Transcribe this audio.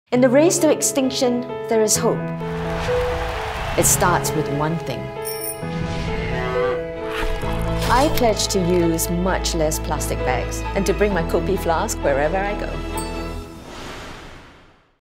In the race to extinction, there is hope. It starts with one thing. I pledge to use much less plastic bags and to bring my kopi flask wherever I go.